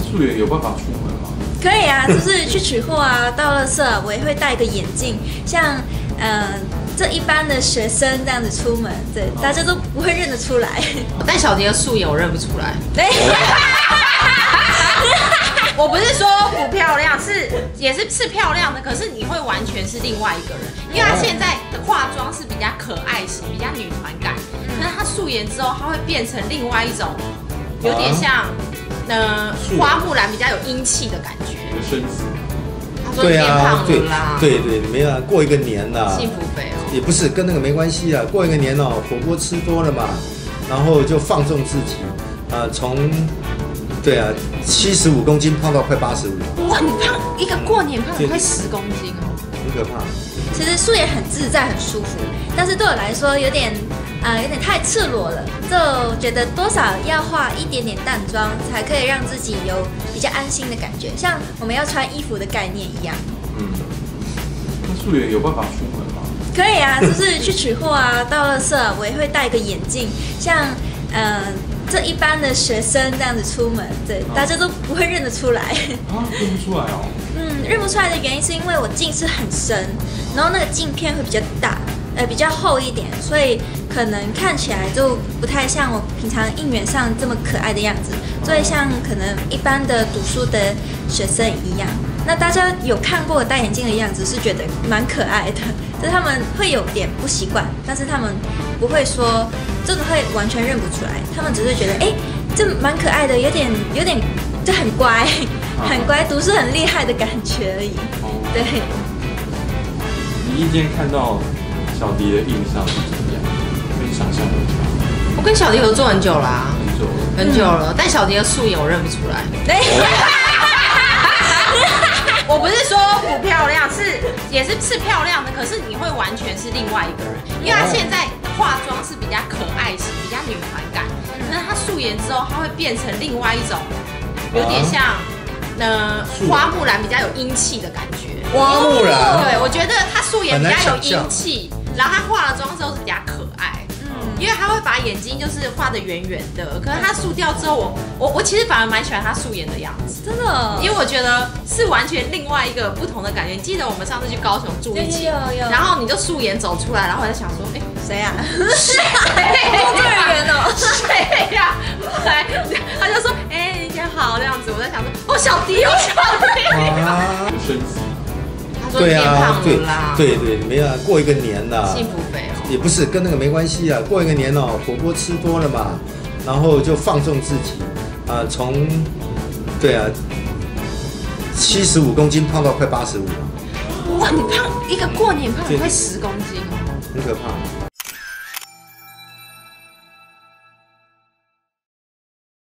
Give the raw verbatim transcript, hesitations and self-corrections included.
素颜有办法出门吗？ 可以啊，就是去取货啊，倒垃圾啊，我也会戴一个眼镜，像呃这一般的学生这样子出门，对，大家都不会认得出来。 但小迪的素颜我认不出来。 对。 我不是说不漂亮，是也是是漂亮的，可是你会完全是另外一个人，因为她现在的化妆是比较可爱型，比较女团感，可是她素颜之后，她会变成另外一种，有点像呃花木兰比较有英气的感觉。 身子。 她说变胖了啦。 对对对，没有过一个年啦。 幸福肥哦。 也不是跟那个没关系啊，过一个年哦，火锅吃多了嘛，然后就放纵自己，呃，从。对啊，七十五公斤胖到快八十五。 哇，你胖一个过年胖快十公斤哦， 很可怕。 其实素颜很自在，很舒服，但是对我来说有点，呃，有点太赤裸了，就觉得多少要化一点点淡妆，才可以让自己有比较安心的感觉，像我们要穿衣服的概念一样。 嗯，那素颜有办法出门吗？ 可以啊，就是去取货啊，倒垃圾啊，我也会戴一个眼镜，像呃。这一般的学生这样子出门，对，大家都不会认得出来。 啊，认不出来哦。 嗯，认不出来的原因是因为我近视很深，然后那个镜片会比较大，呃，比较厚一点，所以可能看起来就不太像我平常应援上这么可爱的样子，所以像可能一般的读书的学生一样。那大家有看过我戴眼镜的样子，是觉得蛮可爱的，就是他们会有点不习惯，但是他们不会说真的会完全认不出来，他们只是觉得哎，这蛮可爱的，有点有点就很乖，很乖，读书很厉害的感觉而已。对。 你一天看到小迪的印象是怎么样？跟想象有差？ 我跟小迪合作很久啦， 很久了， 很久了，但小迪的素颜我认不出来。我不是说不漂亮，是也是是漂亮的，可是你会完全是另外一个人，因为她现在的化妆是比较可爱型，比较女团感，可是她素颜之后，她会变成另外一种，有点像呃花木兰比较有英气的感觉。 花木兰。 对，我觉得她素颜比较有英气，然后她化了妆之后是比较可爱。因为他会把眼睛就是画得圆圆的，可是他素掉之后，我我我其实反而蛮喜欢他素颜的样子， 真的， 因为我觉得是完全另外一个不同的感觉。你记得我们上次去高雄住一起， 有有， 然后你就素颜走出来，然后我在想说，哎， 谁呀？ 谁？ 工作人员哦， 谁呀？来，他就说，哎，你姐好这样子，我在想说，哦，小迪哦，小迪， 身子。 他说变胖了啦， 对对对，没有过一个年啦， 幸福肥哦。 也不是跟那个没关系啊，过一个年哦，火锅吃多了嘛，然后就放纵自己，啊、呃，从对啊，七十五公斤胖到快八十五。 哇，你胖一个过年胖快十公斤哦， 很可怕。